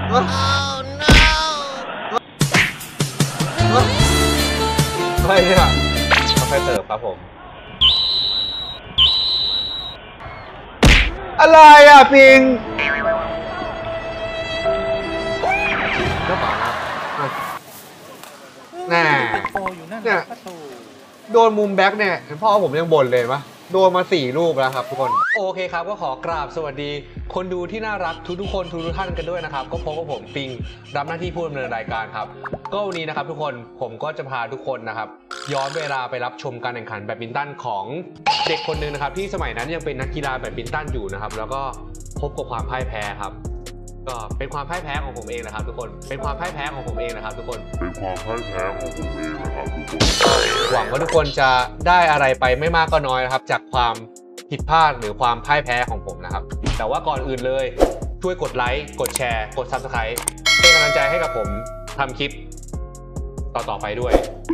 อะไรเนี่ยกาแฟเสิร์ฟครับผมอะไรอ่ะปิงก็ต่อนะแน่เนี่ยโดนมุมแบ็คเนี่ยพ่อผมยังบ่นเลยปะโดนมา4 ลูกแล้วครับทุกคนโอเคครับก็ขอกราบสวัสดีคนดูที่น่ารักทุกคนทุกท่านกันด้วยนะครับก็พบกับผมปิงรับหน้าที่ผู้ดำเนินรายการครับก็วันนี้นะครับทุกคนผมก็จะพาทุกคนนะครับย้อนเวลาไปรับชมการแข่งขันแบดมินตันของเด็กคนหนึ่งนะครับที่สมัยนั้นยังเป็นนักกีฬาแบดมินตันอยู่นะครับแล้วก็พบกับความพ่ายแพ้ครับก็เป็นความพ่ายแพ้ของผมเองนะครับทุกคนเป็นความพ่ายแพ้ของผมเองนะครับทุกคนเป็นความพ่ายแพ้ของผมเองนะครับทุกคนหวังว่าทุกคนจะได้อะไรไปไม่มากก็น้อยนะครับจากความผิดพลาดหรือความพ่ายแพ้ของผมนะครับแต่ว่าก่อนอื่นเลยช่วยกดไลค์กดแชร์กด Subscribe เป็นกำลังใจให้กับผมทำคลิปต่อไปด้วย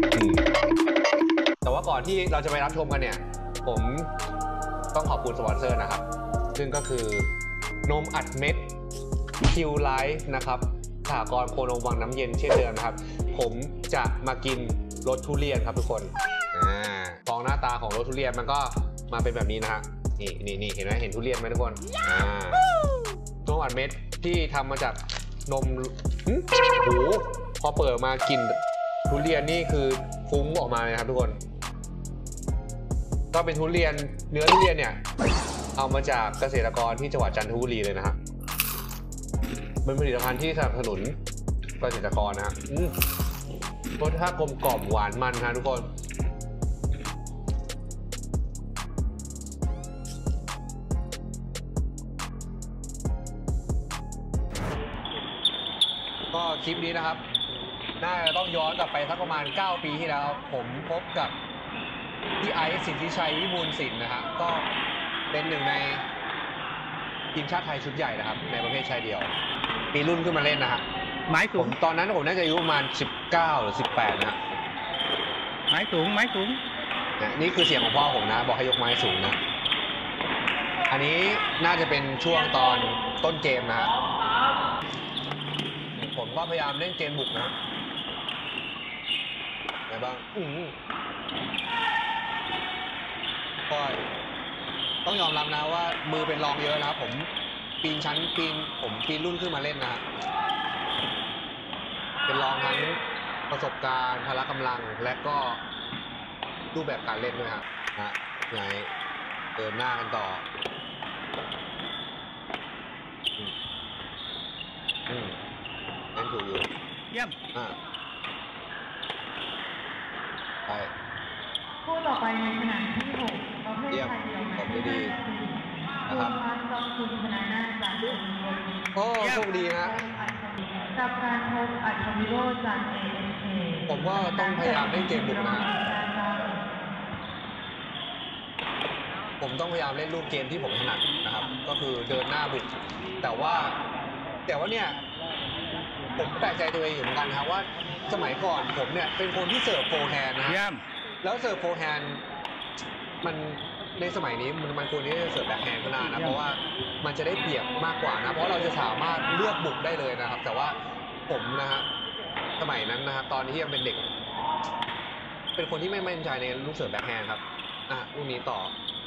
แต่ว่าก่อนที่เราจะไปรับชมกันเนี่ยผมต้องขอบคุณสปอนเซอร์นะครับซึ่งก็คือนมอัดเม็ดคิวไลฟ์นะครับสหกรณ์โคนมวังน้ำเย็นเช่นเดิมนะครับผมจะมากินรสทุเรียนครับทุกคนฟองหน้าตาของรสทุเรียนมันก็มาเป็นแบบนี้นะฮะนี่เห็นไหมเห็นทุเรียนไหมทุกคนนมอัดเม็ดที่ทำมาจากนมโอ้โหพอเปิดมากลิ่นทุเรียนนี่คือฟุ้งออกมาเลยครับทุกคนก็เป็นทุเรียนเนื้อทุเรียนเนี่ยเอามาจากเกษตรกรที่จังหวัดจันทบุรีเลยนะฮะเป็นผลิตภัณฑ์ที่สนับสนุนเกษตรกรนะฮะรสชาติกลมกล่อมหวานมันนะทุกคนก็คลิปนี้นะครับน่าจะต้องย้อนกลับไปสักประมาณ9 ปีที่แล้วผมพบกับพี่ไอซ์สิทธิชัยวิบูลย์สินนะฮะก็เป็นหนึ่งในทีมชาติไทยชุดใหญ่นะครับในประเภทชายเดี่ยวปีรุ่นขึ้นมาเล่นนะฮะไม้สูงตอนนั้นผมน่าจะอายุประมาณ19หรือ18นะไม้สูงนี่คือเสียงของพ่อผมนะบอกให้ยกไม้สูงนะอันนี้น่าจะเป็นช่วงตอนต้นเกมนะฮะผมก็พยายามเล่นเกมบุกนะไงบ้างก็ต้องยอมรับนะว่ามือเป็นรองเยอะนะครับผมปีนรุ่นขึ้นมาเล่นนะฮะเป็นรองทั้งประสบการณ์พละกำลังและก็รูปแบบการเล่นด้วยฮะไงเดินหน้ากันต่อเล่นถูกอยู่เยี่ยมไปคู่ต่อไปในขณะที่6ประเภทชายเดี่ยวตบได้ดีนะครับโอ้โชคดีนะกับการพบอัจวิโรจน์จาก ASK ผมก็ต้องพยายามเล่นเกมบุกนะผมต้องพยายามเล่นรูปเกมที่ผมถนัดนะครับก็คือเดินหน้าบุกแต่ว่าเนี่ยผมแปลกใจตัวเองอยู่เหมือนกันครับว่าสมัยก่อนผมเนี่ยเป็นคนที่เสิร์ฟโฟร์แฮนด์นะแล้วเสิร์ฟโฟร์แฮนด์มันในสมัยนี้มันควรที่จะเสิร์ฟแบ็คแฮนด์ขนาดนะเพราะว่ามันจะได้เปรียบมากกว่านะเพราะเราจะสามารถเลือกบุกได้เลยนะครับแต่ว่าผมนะฮะสมัยนั้นนะครับตอนที่ยังเป็นเด็กเป็นคนที่ไม่มั่นใจในลูกเสิร์ฟแบ็คแฮนด์ครับลูกนี้ต่อ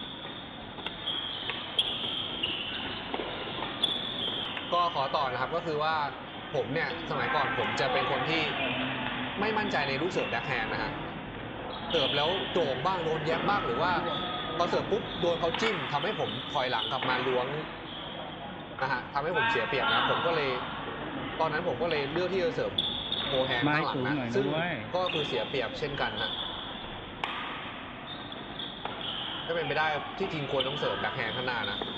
ก็ขอต่อนะครับก็คือว่าผมเนี่ยสมัยก่อนผมจะเป็นคนที่ไม่มั่นใจในลูกเสิร์ฟแบ็คแฮนด์นะฮะเสิร์ฟแล้วโด่งบ้างโดนแยบบ้างหรือว่าพอเสิร์ฟปุ๊บโดนเขาจิ้มทำให้ผมถอยหลังกลับมาล้วงนะฮะทำให้ผมเสียเปรียบนะผมก็เลยตอนนั้นผมก็เลยเลือกที่จะเสิร์ฟโฟร์แฮนด์ข้างหลังนะซึ่งก็คือเสียเปรียบเช่นกันฮะถ้าเป็นไปได้ที่จริงควรต้องเสิร์ฟแบ็คแฮนด์ข้างหน้านะ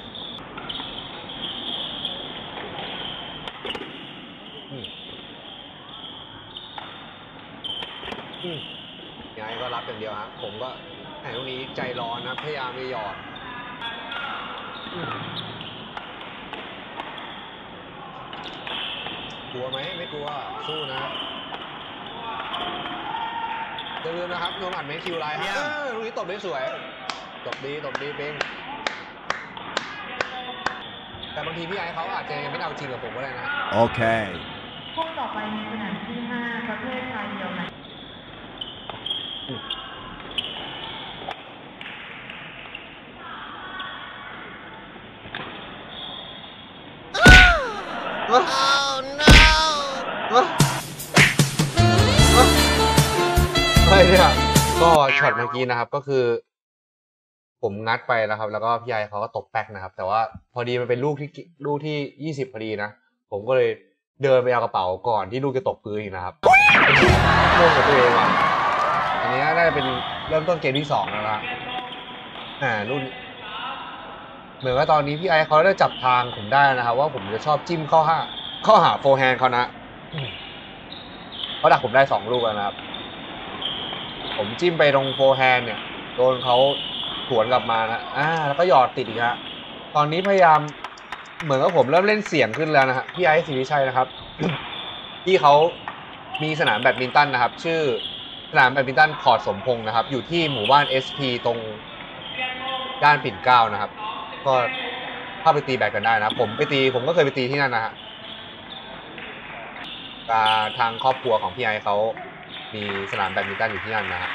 ยังไงก็รับอย่างเดียวครับผมก็ตรงนี้ใจร้อนนะพยายามไม่หยอดกลัวไหมไม่กลัวสู้นะอย่าลืมนะครับนมอัดเม็ดคิวไลน์ครับลูกนี้ตบได้สวยตบดีเป้งแต่บางทีพี่ไอซ์เขาอาจจะยังไม่เอาจริงกับผมก็ได้นะโอเคคู่ต่อไปในสนามที่ห้าประเภทชายเดียวนะอะไรเนี่ยก็ช็อตเมื่อกี้นะครับก็คือ ผมงัดไปนะครับ แล้วก็พี่ไอเขาก็ตบแป๊กนะครับ แต่ว่าพอดีมันเป็นลูกที่20พอดีนะผมก็เลยเดินไปเอากระเป๋าก่อนที่ลูกจะตกพื้นอีกนะครับงงกับตัวเองว่ะอันนี้น่าจะเป็นเริ่มต้นเกมที่2แล้วนะรุ่นเหมือนว่าตอนนี้พี่ไอเขาได้จับทางผมได้นะครับว่าผมจะชอบจิ้มเข้าหาโฟร์แฮนด์เขานะเขาดักผมได้2ลูกแล้วนะครับผมจิ้มไปตรงโฟร์แฮนด์เนี่ยโดนเขาสวนกลับมานะแล้วก็หยอดติดอีกฮะตอนนี้พยายามเหมือนกับผมเริ่มเล่นเสียงขึ้นแล้วนะฮะพี่ไอซ์ศรีวิชัยนะครับ ที่เขามีสนามแบดมินตันนะครับชื่อสนามแบดมินตันพอร์ตสมพงษ์นะครับอยู่ที่หมู่บ้าน SP ตรงย่านปิ่นเกล้านะครับก็เข้าไปตีแบดกันได้นะผมก็เคยไปตีที่นั่นนะฮะทางครอบครัวของพี่ไอซ์เขามีสนามแบดมินตันอยู่ที่นั่นนะฮะ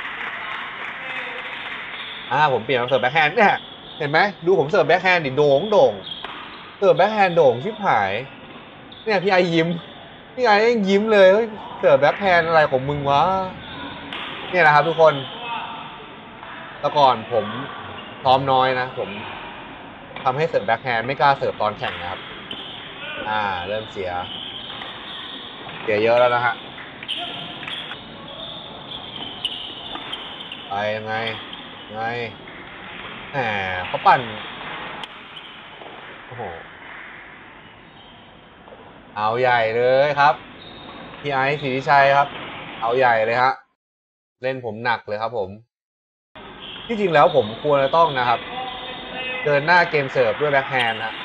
ผมเปลี่ยนมาเสิร์ฟแบ็คแฮนด์เนี่ยเห็นไหมดูผมเสิร์ฟแบ็คแฮนด์ดิโด่งเสิร์ฟแบ็คแฮนด์โด่งชิบหายเนี่ยพี่ไอยิ้มเลยเสิร์ฟแบ็คแฮนด์อะไรของมึงวะเนี่ยนะครับทุกคนแต่ก่อนผมซ้อมน้อยนะผมทำให้เสิร์ฟแบ็คแฮนด์ไม่กล้าเสิร์ฟตอนแข่งนะครับเริ่มเสียเยอะแล้วนะฮะไปยังไงเขาปั่นโอ้โหเอาใหญ่เลยครับพี่ไอซ์ศรีวิชัยครับเอาใหญ่เลยฮะเล่นผมหนักเลยครับผมที่จริงแล้วผมควรจะต้องนะครับเดินหน้าเกมเสิร์ฟด้วยแบ็คแฮนด์นะ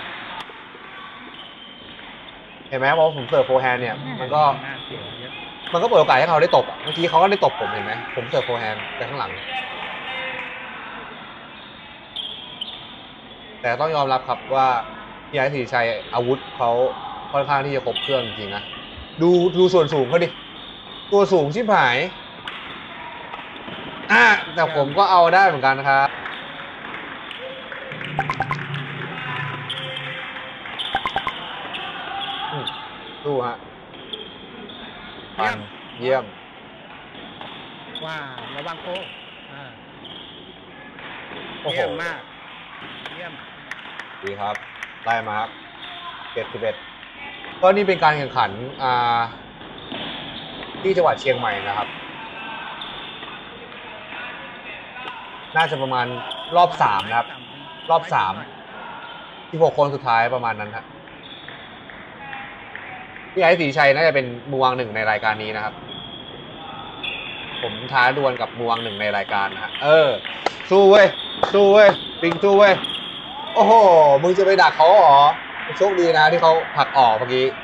เห็นไหมพอผมเสิร์ฟโฟร์แฮนด์เนี่ยมันก็เปิดโอกาสให้เขาได้ตบเมื่อกี้เขาก็ได้ตบผมเห็นไหมผมเสิร์ฟโฟร์แฮนด์ไปข้างหลังแต่ต้องยอมรับครับว่าพี่ไอซ์ศรีวิชัยอาวุธเขาค่อนข้างที่จะครบเครื่องจริงๆนะดูส่วนสูงเขาดิตัวสูงชิบหายแต่ผมก็เอาได้เหมือนกันนะครับดูฮะปันเยี่ยมว่าระวังโค้โอ้โหเยี่ยมมากเยี่ยมดีครับได้มาครับ71ก็นี่เป็นการแข่งขันที่จังหวัดเชียงใหม่นะครับน่าจะประมาณรอบ3นะครับรอบ16คนสุดท้ายประมาณนั้นครับพี่ไอซ์ศรีชัยน่าจะเป็นมือวาง1ในรายการนี้นะครับผมท้าดวลกับมือวาง1ในรายการนะฮะสู้เว้ยปิงสู้เว้ยโอ้โหมึงจะไปดักเขาเหรอโชคดีนะที่เขาผลักออกเมื่อกี้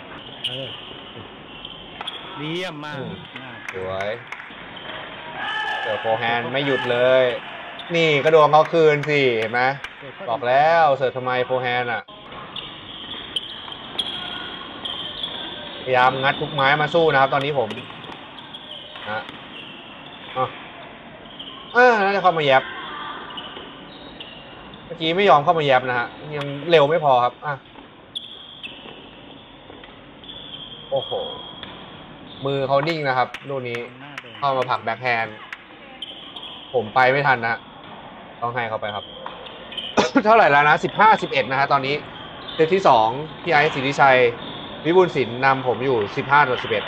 เยี่ยมมากสวยเสิร์ฟโฟร์แฮนด์ไม่หยุดเลยนี่กระโดดเขาคืนสิเห็นไหมบอกแล้วเสิร์ฟทำไมโฟร์แฮนด์พยายามงัดทุกไม้มาสู้นะครับตอนนี้ผมน่าจะเข้ามาแยบเมื่อกี้ไม่ยอมเข้ามาแยบนะฮะยังเร็วไม่พอครับโอ้โหมือเขานิ่งนะครับลูกนี้เข้ามาผลักแบ็คแฮนด์ผมไปไม่ทันนะต้องให้เขาไปครับ เท่าไหร่แล้วนะ15-11นะฮะตอนนี้เซตที่2พี่ไอซ์ศรีวิชัยวิบูลย์ศิลป์นำผมอยู่15-11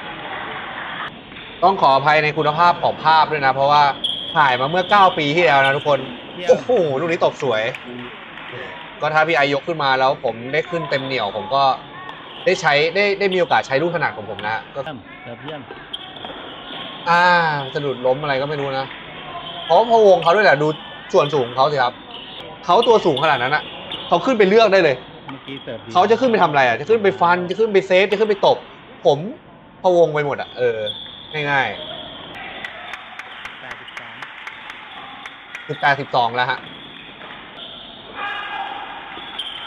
ต้องขออภัยในคุณภาพของภาพด้วยนะเพราะว่าถ่ายมาเมื่อ9ปีที่แล้วนะทุกคนโอ้โหลูกนี้ตบสวยก็ถ้าพี่ไอยกขึ้นมาแล้วผมได้ขึ้นเต็มเหนี่ยวผมก็ได้ใช้ได้มีโอกาสใช้ลูกถนัดของผมนะก็เยี่ยมสะดุดล้มอะไรก็ไม่รู้นะเพราะพะวงเขาด้วยแหละดูส่วนสูงเขาสิครับเขาตัวสูงขนาดนั้นนะเขาขึ้นไปเลือกได้เลยเขาจะขึ้นไปทำอะไรจะขึ้นไปฟันจะขึ้นไปเซฟจะขึ้นไปตบผมพะวงไปหมดง่ายๆ18-12แล้วฮะ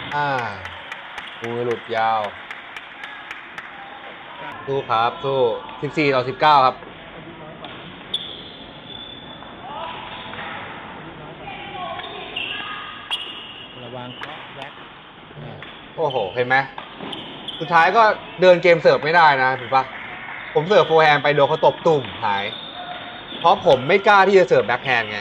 มือหลุดยาวสู้ครับสู้14-19ครับระวังเคาะแบ็คโอ้โหเห็นไหมสุดท้ายก็เดินเกมเสิร์ฟไม่ได้นะถูกปะผมเสิร์ฟโฟร์แฮนด์ไปโดนเขาตบตุ่มหายเพราะผมไม่กล้าที่จะเสิร์ฟแบ็คแฮนด์ไง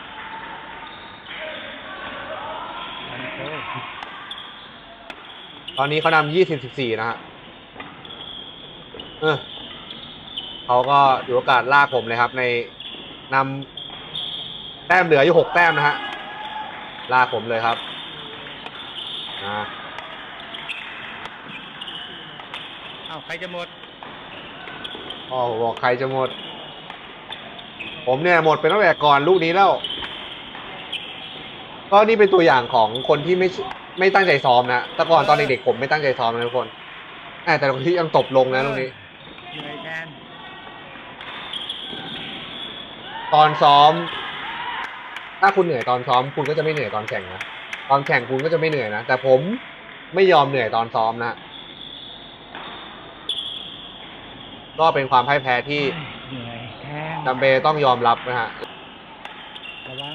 ตอนนี้เขานำ20-14นะฮะเขาก็อยู่โอกาสลากผมเลยครับในนำแต้มเหลืออยู่6แต้มนะฮะลากผมเลยครับใครจะหมดผมบอกใครจะหมดผมเนี่ยหมดไปตั้งแต่ก่อนลูกนี้แล้วก็นี่เป็นตัวอย่างของคนที่ไม่ตั้งใจซ้อมนะแต่ก่อนตอนเด็กๆผมไม่ตั้งใจซ้อมนะทุกคนแต่คนที่ยังตบลงนะตรงนี้เหนื่อยแทนตอนซ้อมถ้าคุณเหนื่อยตอนซ้อมคุณก็จะไม่เหนื่อยตอนแข่งนะตอนแข่งคุณก็จะไม่เหนื่อยนะแต่ผมไม่ยอมเหนื่อยตอนซ้อมนะก็เป็นความพ่ายแพ้ที่จำเป็นต้องยอมรับนะฮะระวัง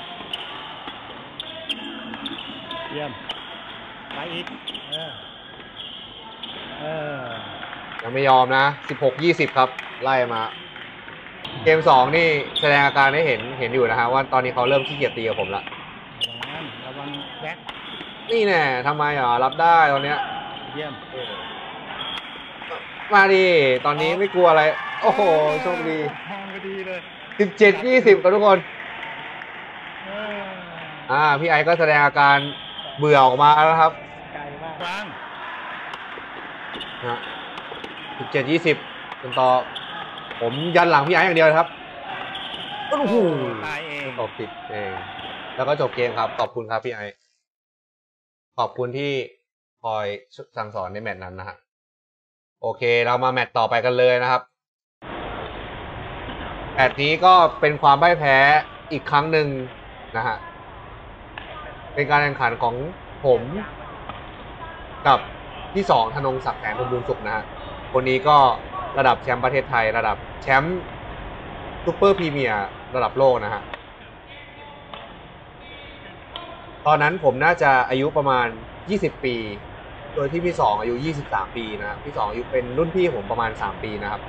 เยี่ยมไปอีกยังไม่ยอมนะ16-20ครับไล่มาเกม2นี่แสดงอาการให้เห็นอยู่นะฮะว่าตอนนี้เขาเริ่มขี้เกียจตีกับผมละระวังแบ็คนี่แน่ทำไมรับได้ตอนเนี้ยเยี่ยมมาดิตอนนี้ไม่กลัวอะไรโอ้โหโชคดีแทงพอดีเลย 17-20ครับทุกคนพี่ไอก็แสดงอาการเบื่อออกมาแล้วครับไกลมากวาง 17-20เป็นต่อผมยันหลังพี่ไออย่างเดียวครับโอ้โหตายเองตบติดเองแล้วก็จบเกมครับขอบคุณครับพี่ไอขอบคุณที่คอยสั่งสอนในแมตช์นั้นนะฮะโอเคเรามาแมตช์ต่อไปกันเลยนะครับแมตช์นี้ก็เป็นความพ่ายแพ้อีกครั้งหนึ่งนะฮะเป็นการแข่งขันของผมกับที่2ธนงศักดิ์แสนบุญสุขนะฮะคนนี้ก็ระดับแชมป์ประเทศไทยระดับแชมป์ซุปเปอร์พรีเมียร์ระดับโลกนะฮะตอนนั้นผมน่าจะอายุประมาณ20ปีโดยที่พี่2อายุ23ปีนะพี่2อายุเป็นรุ่นพี่ผมประมาณ3ปีนะครับ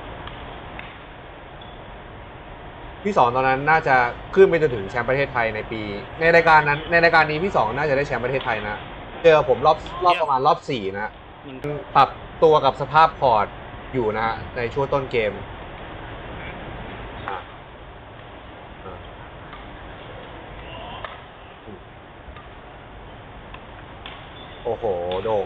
พี่2ตอนนั้นน่าจะขึ้นไปจนถึงแชมป์ประเทศไทยในรายการนั้นในรายการนี้พี่2น่าจะได้แชมป์ประเทศไทยนะเจอผมรอบประมาณรอบ4นะปรับตัวกับสภาพคอร์ดอยู่นะฮะในช่วงต้นเกมโอ้โหโด่ง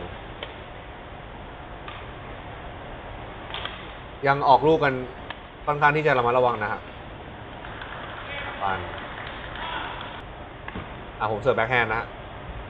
ยังออกลูกกันค่อนข้างที่จะระมัดระวังนะฮะปันผมเสิร์ฟแบ็คแฮนด์นะฮะ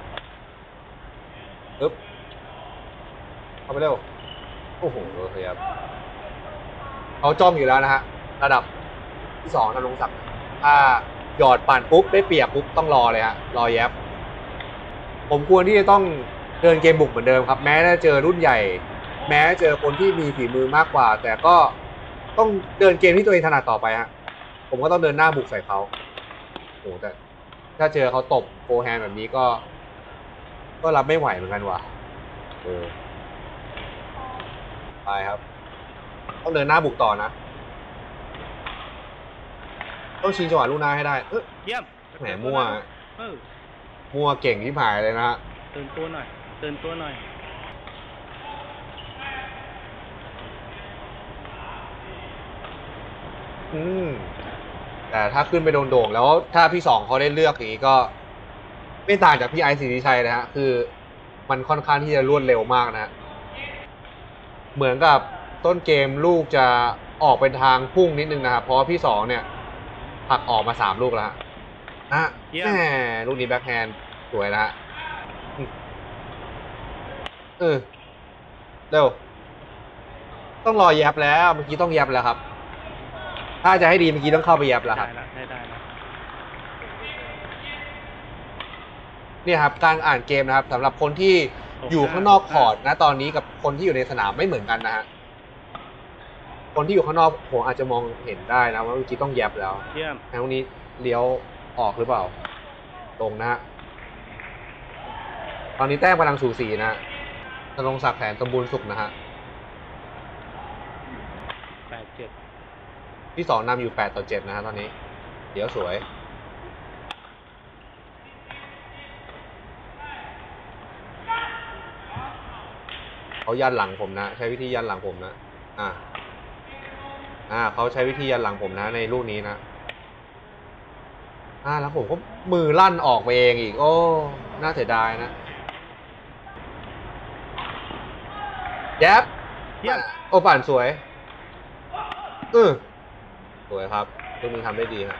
ปึ๊บเข้าไปเร็วโอ้โหครับเขาจ้องอยู่แล้วนะฮะระดับที่2ธนงศักดิ์ถ้าหยอดปั่นปุ๊บได้เปรียบปุ๊บต้องรอเลยฮะรอแยบผมควรที่จะต้องเดินเกมบุกเหมือนเดิมครับแม้จะเจอรุ่นใหญ่แม้เจอคนที่มีฝีมือมากกว่าแต่ก็ต้องเดินเกมที่ตัวเองถนัดต่อไปฮะผมก็ต้องเดินหน้าบุกใส่เขาโอ้แต่ถ้าเจอเขาตบโฟร์แฮนด์แบบนี้ก็รับไม่ไหวเหมือนกันว่ะไปครับต้องเดินหน้าบุกต่อนะต้องชิงจังหวะลูกหน้าให้ได้เยี่ยมแหมมั่วเก่งที่ผายเลยนะฮะตื่นตัวหน่อยแต่ถ้าขึ้นไปโด่งแล้วถ้าพี่2เขาได้เลือกอย่างนี้ก็ไม่ต่างจากพี่ไอซ์ศรีวิชัยนะฮะคือมันค่อนข้างที่จะรวดเร็วมากนะฮะเหมือนกับต้นเกมลูกจะออกเป็นทางพุ่งนิดนึงนะครับเพราะพี่2เนี่ยผลักออกมา3ลูกแล้วฮะแหมลูกนี้แบ็คแฮนด์สวยนะฮะเร็วต้องรอแยบแล้วเมื่อกี้ต้องแยบแล้วครับถ้าจะให้ดีเมื่อกี้ต้องเข้าไปแยบแล้วครับเนี่ยครับการอ่านเกมนะครับสำหรับคนที่อยู่ข้างนอกคอร์ตนะตอนนี้กับคนที่อยู่ในสนามไม่เหมือนกันนะฮะคนที่อยู่ข้างนอกผมอาจจะมองเห็นได้นะว่าเมื่อกี้ต้องแยบแล้วเยี่ยมทางนี้เลี้ยวออกหรือเปล่าตรงนะฮะตอนนี้แต้มกำลังสูสีนะธนงศักดิ์แผนสมบูรณ์สุขนะฮะ 8-7 ที่สองนำอยู่8-7นะฮะตอนนี้เดี๋ยวสวยเขายันหลังผมนะใช้วิธียันหลังผมนะเขาใช้วิธียันหลังผมนะในลูกนี้นะแล้วผมก็มือลั่นออกไปเองอีกโอ้น่าเสียดายนะแย็บเยี่ยมโอ้ป่านสวยสวยครับลูกนี้ทำได้ดีครับ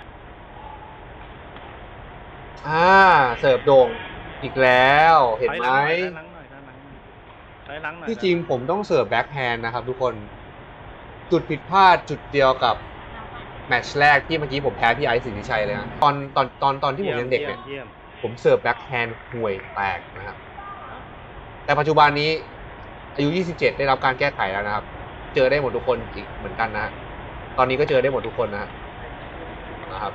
เสิร์ฟโด่งอีกแล้วเห็นไหมถอยหลังหน่อยที่จริงผมต้องเสิร์ฟแบ็คแฮนด์นะครับทุกคนจุดผิดพลาดจุดเดียวกับแมตช์แรกที่เมื่อกี้ผมแพ้พี่ไอซ์สิทธิชัยเลยนะตอนที่ผมยังเด็กเนี่ยผมเสิร์ฟแบ็คแฮนด์ห่วยแตกนะครับแต่ปัจจุบันนี้อายุ27ได้รับการแก้ไขแล้วนะครับเจอได้หมดทุกคนอีกเหมือนกันนะตอนนี้ก็เจอได้หมดทุกคนนะครับ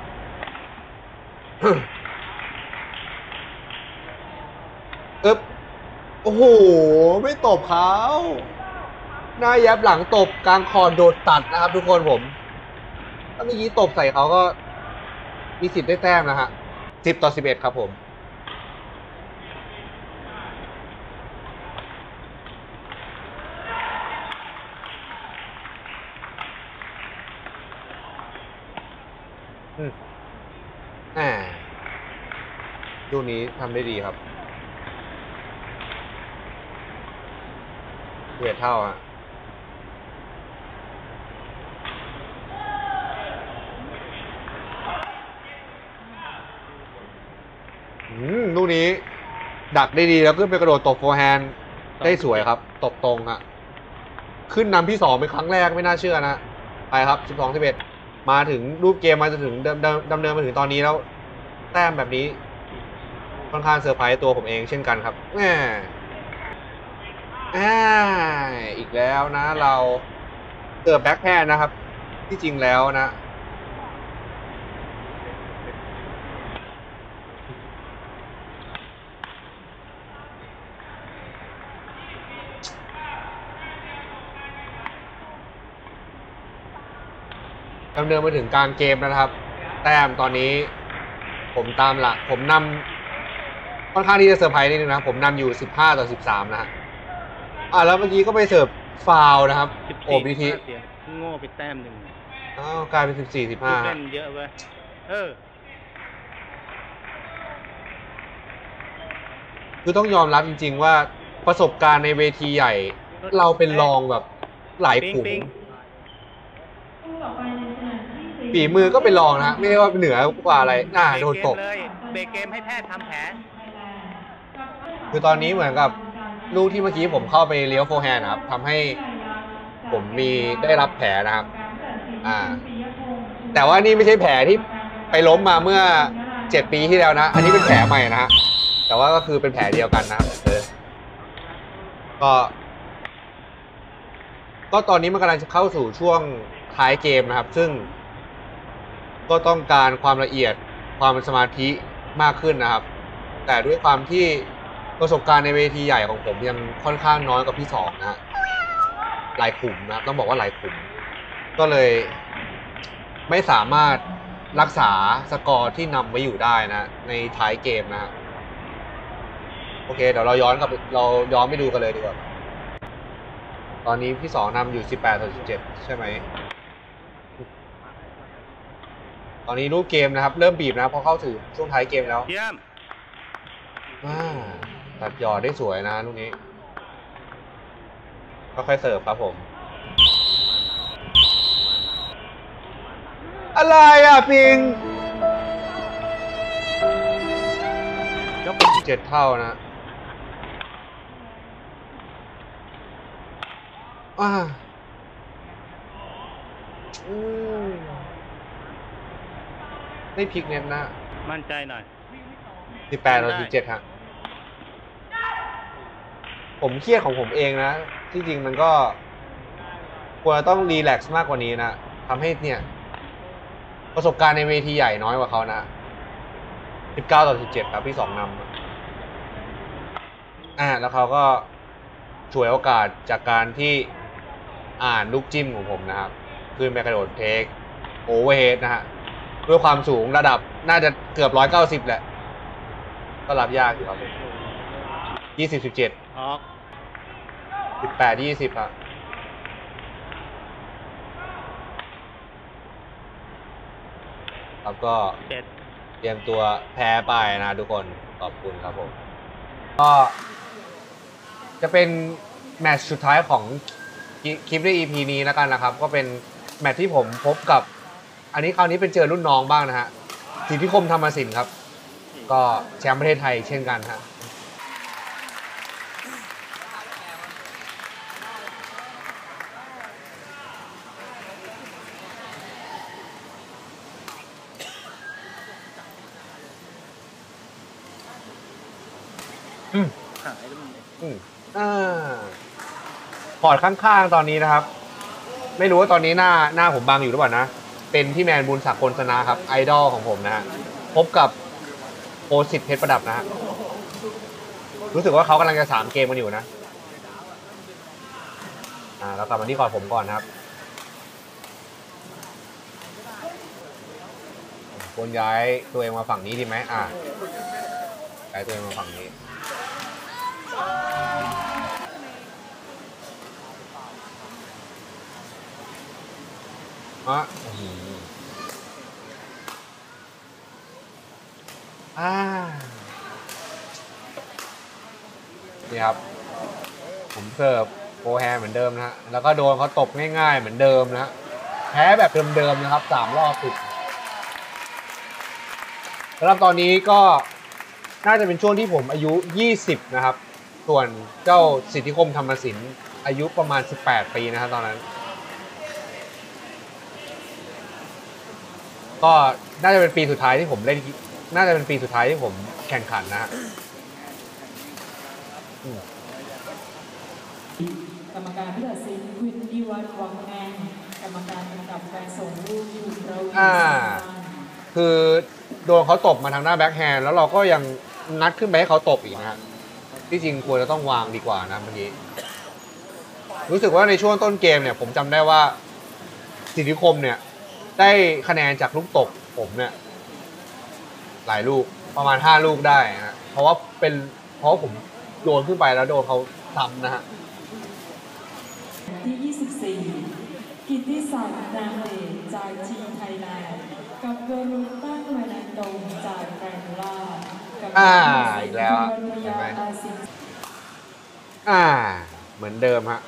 โอ้โหไม่ตบเขาหน้าแย็บหลังตบกลางคอโดดตัดนะครับทุกคนผมถ้าเมื่อกี้ตบใส่เขาก็มีสิทธิ์ได้แต้มนะฮะ10-11ครับผมลูกนี้ทำได้ดีครับเท่าลูกนี้ดักได้ดีแล้วขึ้นไปกระโดดตบโฟร์แฮนด์ได้สวยครับตบตรงขึ้นนำที่2เป็นครั้งแรกไม่น่าเชื่อนะไปครับ12-11มาถึงรูปเกมมาจนถึงดำเนินมาถึงตอนนี้แล้วแต้มแบบนี้ค่อนข้างเซอร์ไพรส์ตัวผมเองเช่นกันครับอีกแล้วนะเราเสิร์ฟแบ็คแฮนด์นะครับที่จริงแล้วนะดำเนินมาถึงกลางเกมนะครับแต้มตอนนี้ผมตามละผมนำค่อนข้างที่จะเซอร์ไพรส์นิดนึงนะผมนำอยู่15-13นะฮะแล้วเมื่อกี้ก็ไปเสิร์ฟฟาวล์นะครับBT โง่ไปแต้มหนึ่งกลายเป็น14-15 เล่นเยอะเว้ยคือต้องยอมรับจริงๆว่าประสบการณ์ในเวทีใหญ่เราเป็นรองแบบหลายขุมฝีมือก็เป็นรองนะไม่ได้ว่าเหนือกว่าอะไรโดนตกเบรกเกมให้แพทย์ทำแผลคือตอนนี้เหมือนกับลูกที่เมื่อกี้ผมเข้าไปเลี้ยวโฟร์แฮนด์นะครับทำให้ผมได้รับแผลนะครับแต่ว่านี่ไม่ใช่แผลที่ไปล้มมาเมื่อ7 ปีที่แล้วนะอันนี้เป็นแผลใหม่นะฮะแต่ว่าก็คือเป็นแผลเดียวกันนะครับก็ตอนนี้มันกำลังจะเข้าสู่ช่วงท้ายเกมนะครับซึ่งก็ต้องการความละเอียดความเป็นสมาธิมากขึ้นนะครับแต่ด้วยความที่ประสบการณ์ในเวทีใหญ่ของผมยังค่อนข้างน้อยกว่าพี่2นะฮะหลายขุมนะครับต้องบอกว่าหลายขุมก็เลยไม่สามารถรักษาสกอร์ที่นำไว้อยู่ได้นะในท้ายเกมนะฮะโอเคเดี๋ยวเราย้อนไปดูกันเลยดีกว่าตอนนี้พี่2นำอยู่18-17ใช่ไหมตอนนี้รูปเกมนะครับเริ่มบีบนะพอเข้าถึงช่วงท้ายเกมแล้วเยี่ยมตัดหยอดได้สวยนะลูกนี้ค่อยๆเสิร์ฟครับผมอะไรปิงยกเป็น7 เท่านะได้พลิกเน็ตนะมั่นใจหน่อย 18-17ฮะผมเครียดของผมเองนะที่จริงมันก็ควรจะต้องรีแลกซ์มากกว่านี้นะทำให้เนี่ยประสบการณ์ในเวทีใหญ่น้อยกว่าเขานะ19-17ครับพี่สองนำแล้วเขาก็ฉวยโอกาสจากการที่อ่านลูกจิ้มของผมนะครับขึ้นไปกระโดดเทคโอเวอร์เฮดนะฮะด้วยความสูงระดับน่าจะเกือบ190แหละก็รับยากอยู่ครับ20-17 ออก 18-20ครับแล้วก็เจ็ดเตรียมตัวแพ้ไปนะทุกคนขอบคุณครับผมก็จะเป็นแมตช์สุดท้ายของคลิปใน EP นี้แล้วกันนะครับก็เป็นแมตช์ที่ผมพบกับคราวนี้เป็นเจอรุ่นน้องบ้างนะฮะสิทธิคมธรรมสินครับก็แชมป์ประเทศไทยเช่นกันฮะหายแล้วมึงพอร์ตข้างๆตอนนี้นะครับไม่รู้ว่าตอนนี้หน้าผมบังอยู่หรือเปล่านะเป็นพี่แมนบุญศักดิ์พลสนะครับไอดอลของผมนะฮะพบกับโพสิทธิ์เพชรประดับนะฮะรู้สึกว่าเขากำลังจะ3 เกมกันอยู่นะแล้วกลับมาที่ก่อนผมก่อนนะครับควรย้ายตัวเองมาฝั่งนี้ดีไหมย้ายตัวเองมาฝั่งนี้นี่ครับผมเสิร์ฟโฟร์แฮนด์เหมือนเดิมนะฮะแล้วก็โดนเขาตบง่ายๆเหมือนเดิมนะแพ้แบบเดิมๆนะครับ3 รอบติดสำหรับตอนนี้ก็น่าจะเป็นช่วงที่ผมอายุ20นะครับส่วนเจ้าสิทธิคมธรรมสินอายุประมาณ18 ปีนะครับตอนนั้นก็น่าจะเป็นปีสุดท้ายที่ผมเล่นน่าจะเป็นปีสุดท้ายที่ผมแข่งขันนะฮะกรรมการผู้ตัดสินวินดีวัฒน์วังแงงกรรมการกำกับการส่งลูกอยู่เราคือโดนเขาตบมาทางหน้าแบ็คแฮนด์แล้วเราก็ยังนัดขึ้นไปให้เขาตบอีกนะฮะที่จริงควรจะต้องวางดีกว่านะเมื่อกี้รู้สึกว่าในช่วงต้นเกมเนี่ยผมจำได้ว่าสิทธิคมเนี่ยได้คะแนนจากลูกตบผมเนี่ยหลายลูกประมาณ5 ลูกได้ฮะเพราะผมโยนขึ้นไปแล้วโดนเขาซ้ำนะฮะที่24กิตติศักดิ์นามเดชจากทีมไทยแลนด์กับเวรุตั้งมานันตงจากแกรนด์ล่าอีกแล้วเห็นไหมเหมือนเดิมฮะ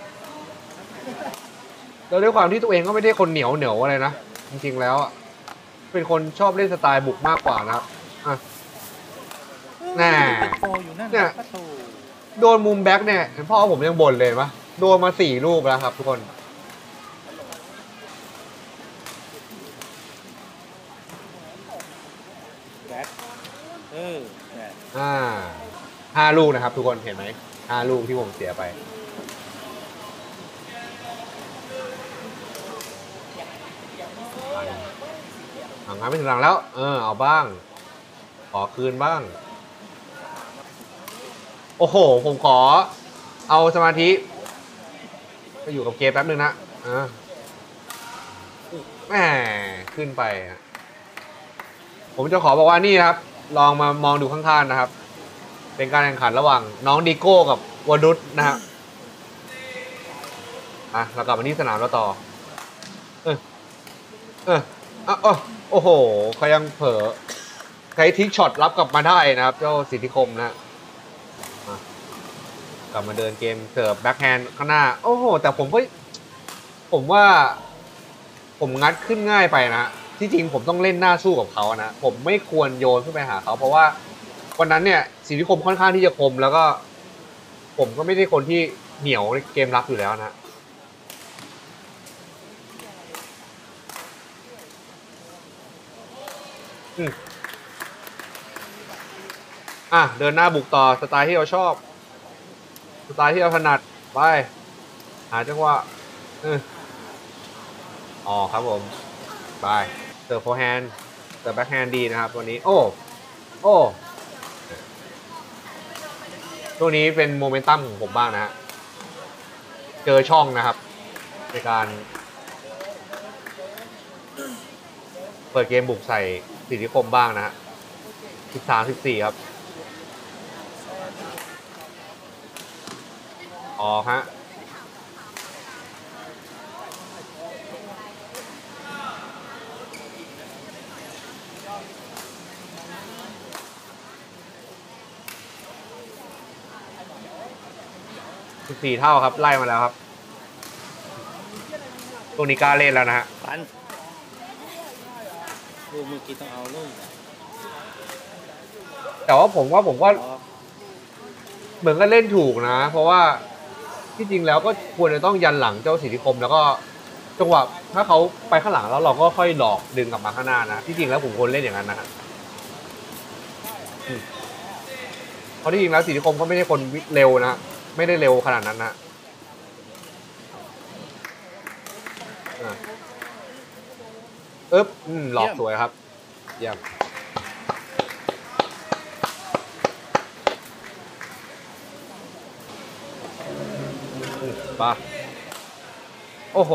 แล้วด้วยความที่ตัวเองก็ไม่ได้คนเหนียวอะไรนะจริงๆแล้วเป็นคนชอบเล่นสไตล์บุกมากกว่านะครับเนี่ยโดนมุมแบ็คเนี่ยพ่อผมยังบ่นเลยปะโดนมา4 ลูกแล้วครับทุกคนแบ็ค 5 ลูกนะครับทุกคนเห็นไหม5 ลูกที่ผมเสียไปงานไม่ถึงหลังแล้วเอาบ้างขอคืนบ้างโอ้โหผมขอเอาสมาธิไปอยู่กับเกมแป๊บนึงนะแหมขึ้นไปผมจะขอบอกว่านี่นะครับลองมามองดูข้างๆนะครับเป็นการแข่งขันระหว่างน้องดิโก้กับวดุษนะฮะเรากลับมาที่สนามเราต่อโอ้โหเขายังเผลอใช้ทิกช็อตรับกลับมาได้นะครับเจ้าสิทธิคมนะกลับมาเดินเกมเสิร์ฟแบ็คแฮนด์ข้างหน้าโอ้โหแต่ผมว่าผมงัดขึ้นง่ายไปนะที่จริงผมต้องเล่นหน้าสู้กับเขานะผมไม่ควรโยนขึ้นไปหาเขาเพราะว่าวันนั้นเนี่ยสิทธิคมค่อนข้างที่จะคมแล้วก็ผมก็ไม่ได้คนที่เหนียวในเกมรับอยู่แล้วนะเดินหน้าบุกต่อสไตล์ที่เราชอบสไตล์ที่เราถนัดไปหาจังหวะอ๋อครับผมไปเสิร์ฟโฟร์แฮนด์เสิร์ฟแบ็คแฮนด์ดีนะครับวันนี้โอ้ตัวนี้เป็นโมเมนตัมของผมบ้างนะฮะเจอช่องนะครับในการเปิดเกมบุกใส่สิทธิคมบ้างนะฮะ13-14ครับออกฮะ14เท่าครับไล่มาแล้วครับตัวนี้กล้าเล่นแล้วนะฮะปันลูกเมื่อกี้ต้องเอาลูกแต่ว่าผมก็เหมือนก็เล่นถูกนะเพราะว่าที่จริงแล้วก็ควรจะต้องยันหลังเจ้าสิทธิคมแล้วก็จังหวะถ้าเขาไปข้างหลังแล้วเราก็ค่อยหลอกดึงกลับมาข้างหน้านะที่จริงแล้วผมควรเล่นอย่างนั้นนะฮะเพราะที่จริงแล้วสิทธิคมก็ไม่ได้คนเร็วนะไม่ได้เร็วขนาดนั้นนะหลอกสวยครับเยี่ยมป่ะโอ้โห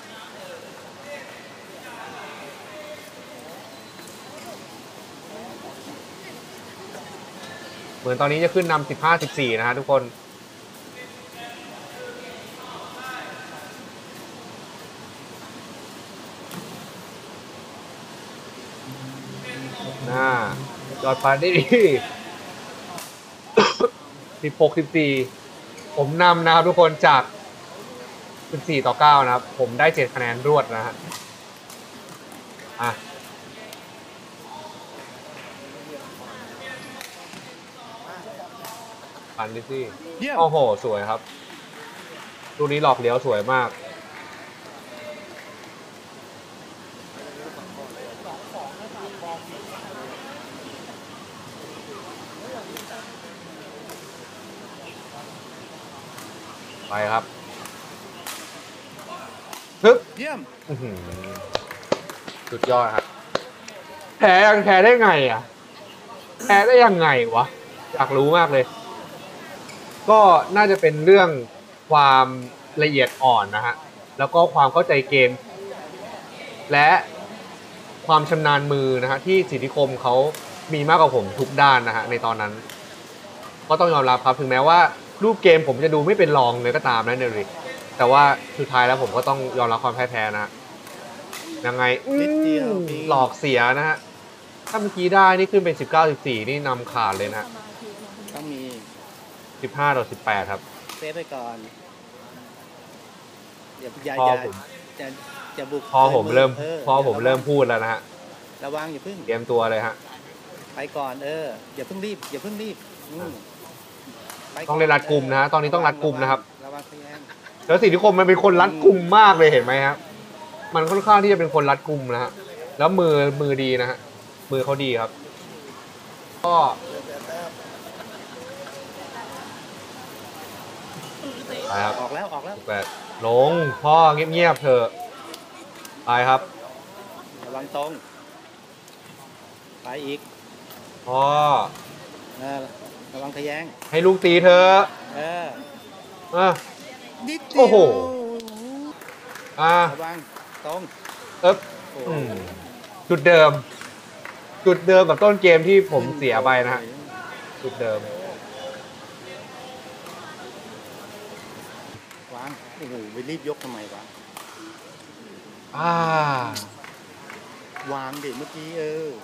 เหมือนตอนนี้จะขึ้นนำ15-14นะฮะทุกคนยอดฟันได้ดี16-14ผมนำนะครับทุกคนจาก14-9นะครับผมได้7คะแนนรวดนะฮะฟันดิซี่โอ้โหสวยครับตัวนี้หลอกเลี้ยวสวยมากไปครับฮึบเยี่ยมสุดยอดครับแพ้ได้ไงอ่ะแพ้ได้ยังไงวะอยากรู้มากเลยก็น่าจะเป็นเรื่องความละเอียดอ่อนนะฮะแล้วก็ความเข้าใจเกมและความชำนาญมือนะฮะที่สิทธิคมเขามีมากกว่าผมทุกด้านนะฮะในตอนนั้นก็ต้องยอมรับครับถึงแม้ว่ารูปเกมผมจะดูไม่เป็นรองเลยก็ตามนะเนริกแต่ว่าสุดท้ายแล้วผมก็ต้องยอมรับความแพ้นะยังไงหลอกเสียนะฮะถ้าเมื่อกี้ได้นี่ขึ้นเป็น19-14นี่นำขาดเลยนะต้องมี 15-18ครับเซฟไปก่อนอย่าบุกพอผมเริ่มพูดแล้วนะฮะระวังอย่าพึ่งเตรียมตัวเลยฮะไปก่อนอย่าเพิ่งรีบต้องเล่นรัดกุมนะฮะตอนนี้ต้องรัดกุมนะครับแล้วสิทธิคมมันเป็นคนรัดกุมมากเลยเห็นไหมครับมันค่อนข้างที่จะเป็นคนรัดกุมนะฮะแล้วมือดีนะฮะมือเขาดีครับก็ไปครับออกแล้วลงพ่อเงียบๆเถอะไปครับระวังตรงไปอีกพ่อระวังทะแยงให้ลูกตีเธอโอ้โหระวังตรงจุดเดิมกับต้นเกมที่ผมเสียไปนะฮะจุดเดิมวางโอ้โหไปรีบยกทำไมวะวางเด็กเมื่อกี้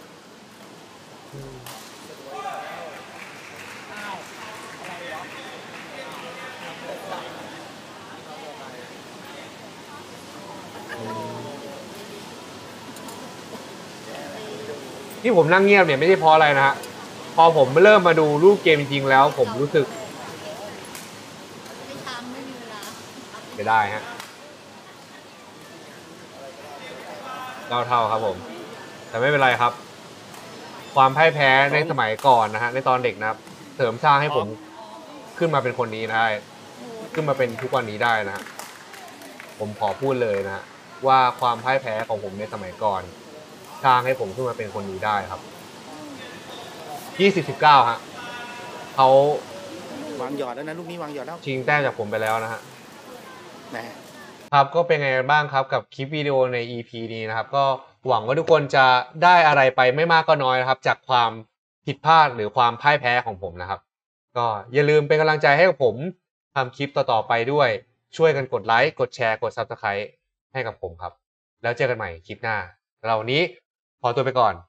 ที่ผมนั่งเงียบเนี่ยไม่ใช่เพราะอะไรนะฮะพอผมเริ่มมาดูรูปเกมจริงแล้วผมรู้สึกไม่ได้ฮะ9 เท่าครับผมแต่ไม่เป็นไรครับความพ่ายแพ้ในสมัยก่อนนะฮะในตอนเด็กนะครับเสริมสร้างให้ผมขึ้นมาเป็นคนนี้ได้ขึ้นมาเป็นทุกวันนี้ได้นะฮะผมขอพูดเลยนะฮะว่าความพ่ายแพ้ของผมในสมัยก่อนสร้างให้ผมขึ้นมาเป็นคนนี้ได้ครับ20-19ฮะเขาวางหยอดแล้วนะลูกนี้วางหยอดแล้วชิงแต้มจากผมไปแล้วนะฮะแหมครับก็เป็นไงบ้างครับกับคลิปวิดีโอใน EP นี้นะครับก็หวังว่าทุกคนจะได้อะไรไปไม่มากก็น้อยนะครับจากความผิดพลาดหรือความพ่ายแพ้ของผมนะครับก็อย่าลืมเป็นกำลังใจให้กับผมทำคลิปต่อๆไปด้วยช่วยกันกดไลค์กดแชร์กด Subscribe ให้กับผมครับแล้วเจอกันใหม่คลิปหน้าเราวันนี้ขอตัวไปก่อน